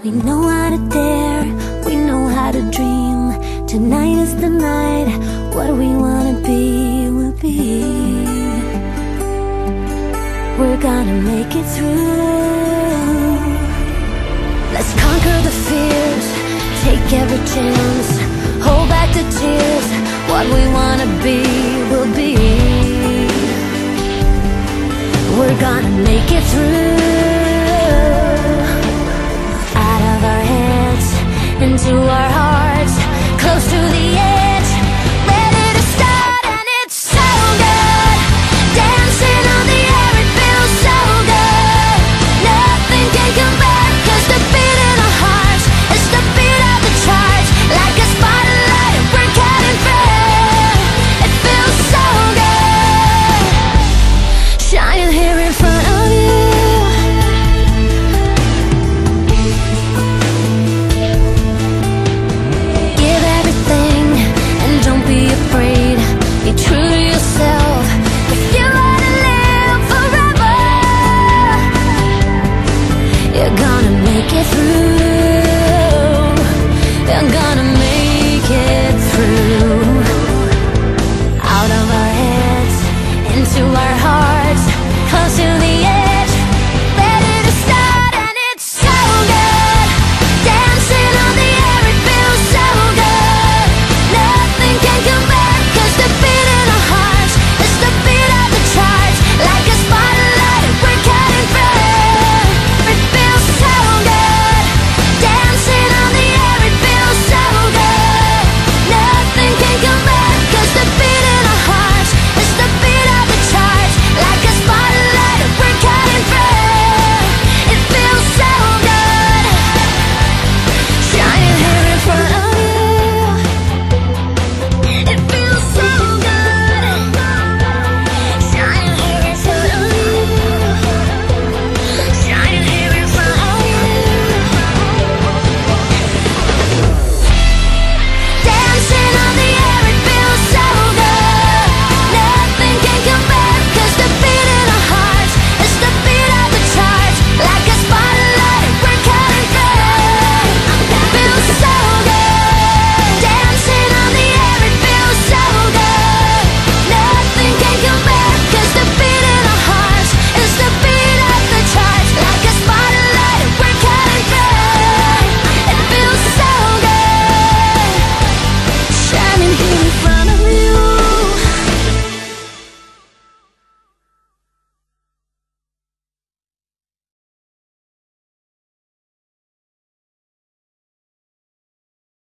We know how to dare, we know how to dream. Tonight is the night, what we wanna be will be. We're gonna make it through. Let's conquer the fears, take every chance, hold back the tears. What we wanna be